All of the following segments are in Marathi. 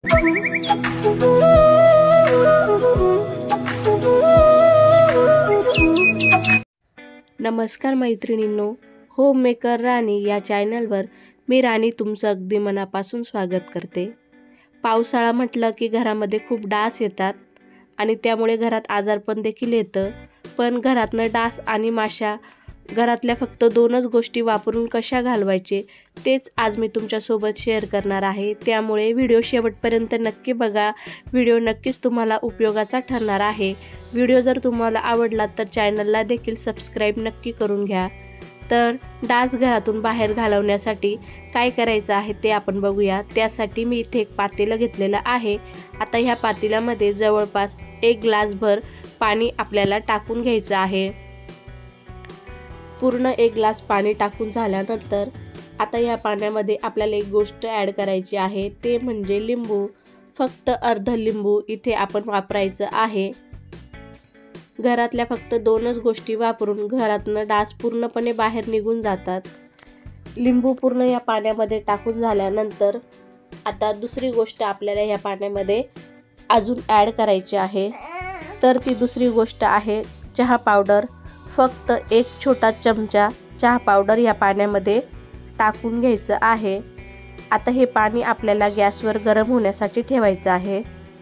नमस्कार मैत्रिणींनो, होम मेकर राणी या चॅनलवर मी राणी तुमचं अगदी मनापासून स्वागत करते। पावसाळा म्हटलं की घरामध्ये खूप डास येतात आणि त्यामुळे घरात आजारपण देखील येतं। पण घरातनं डास आणि माशा घरातल्या फक्त 2च गोष्टी वापरून कशा घालवायचे तेच आज मी तुमच्यासोबत शेअर करणार आहे। त्यामुळे व्हिडिओ शेवटपर्यंत नक्की बघा। व्हिडिओ नक्कीच तुम्हाला उपयोगाचा ठरणार आहे। व्हिडिओ जर तुम्हाला आवडला तर चॅनलला देखील सबस्क्राईब नक्की करून घ्या। तर डास घरातून बाहेर घालवण्यासाठी काय करायचं आहे ते आपण बघूया। त्यासाठी मी इथे एक पातेलं घेतलेलं आहे। आता ह्या पातेल्यामध्ये जवळपास 1 ग्लासभर पाणी आपल्याला टाकून घ्यायचं आहे। पूर्ण 1 ग्लास पाणी टाकून झाल्यानंतर आता या पाण्यामध्ये आपल्याला एक गोष्ट ॲड करायची आहे, ते म्हणजे लिंबू। फक्त अर्ध लिंबू इथे आपण वापरायचं आहे। घरातल्या फक्त 2च गोष्टी वापरून घरातनं डास पूर्णपणे बाहेर निघून जातात। लिंबू पूर्ण या पाण्यामध्ये टाकून झाल्यानंतर आता दुसरी गोष्ट आपल्याला या पाण्यामध्ये अजून ॲड करायची आहे, तर ती दुसरी गोष्ट आहे चहा पावडर। फक्त 1 छोटा चमचा चहा पावडर या पाण्यामध्ये टाकून घ्यायचं आहे। आता हे पाणी आपल्याला गॅसवर गरम होण्यासाठी ठेवायचं आहे।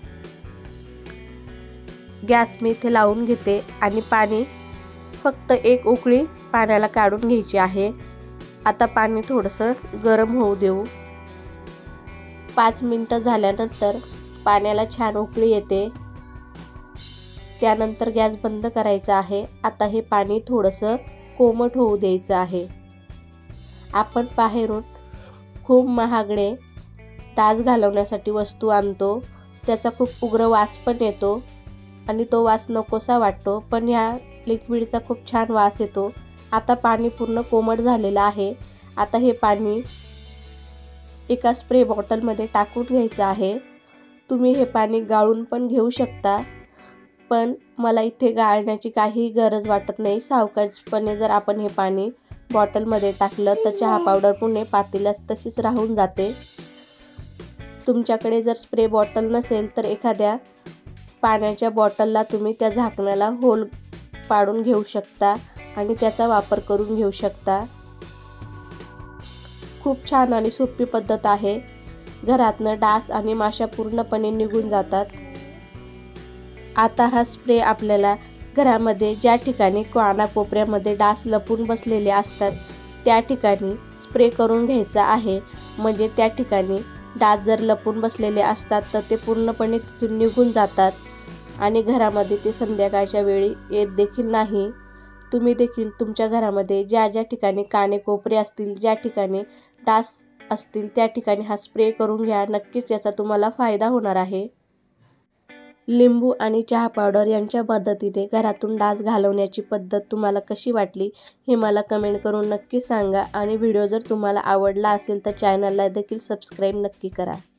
गॅस मी इथे लावून घेते आणि पाणी फक्त 1 उकळी पाण्याला काढून घ्यायची आहे। आता पाणी थोडंसं गरम होऊ देऊ। 5 मिनिटं झाल्यानंतर पाण्याला छान उकळी येते। त्यानंतर गॅस बंद करायचा आहे। आता हे पाणी थोडंसं कोमट होऊ द्यायचं आहे। आपण बाहेरून खूप महागडे डास घालवण्यासाठी वस्तू आणतो, त्याचा खूप उग्र वास पण येतो आणि तो वास नकोसा वाटतो, पण ह्या लिक्विडचा खूप छान वास येतो। आता पाणी पूर्ण कोमट झालेलं आहे। आता हे पाणी एका स्प्रे बॉटलमध्ये टाकून घ्यायचं आहे। तुम्ही हे पाणी गाळून पण घेऊ शकता, पण मला इथे गाळण्याची काही गरज वाटत नाही। सावकाशपणे जर आपण हे पाणी बॉटलमध्ये टाकलं तर चहा पावडर पुणे पातेल्यात तशीच राहून जाते। तुमच्याकडे जर स्प्रे बॉटल नसेल तर एखाद्या पाण्याच्या बॉटलला तुम्ही त्या झाकणाला होल पाडून घेऊ शकता आणि त्याचा वापर करून घेऊ शकता। खूप छान आणि सोपी पद्धत आहे। घरातनं डास आणि माशा पूर्णपणे निघून जातात। आता हा स्प्रे आपल्याला घरामध्ये ज्या ठिकाणी कोपऱ्यामध्ये डास लपून बसलेले असतात त्या ठिकाणी स्प्रे करून घ्यायचा आहे। म्हणजे त्या ठिकाणी डास जर लपून बसलेले असतात तर ते पूर्णपणे तिथून निघून जातात आणि घरामध्ये ते संध्याकाळच्या वेळी येत देखील नाही। तुम्ही देखील तुमच्या घरामध्ये ज्या ज्या ठिकाणी कानेकोपरे असतील, ज्या ठिकाणी डास असतील त्या ठिकाणी हा स्प्रे करून घ्या। नक्कीच याचा तुम्हाला फायदा होणार आहे। लिंबू आणि चहा पावडर यांच्या मदतीने घरातून डास घालवण्याची पद्धत तुम्हाला कशी वाटली हे मला कमेंट करून नक्की सांगा आणि व्हिडिओ जर तुम्हाला आवडला असेल तर चॅनलला देखील सबस्क्राईब नक्की करा।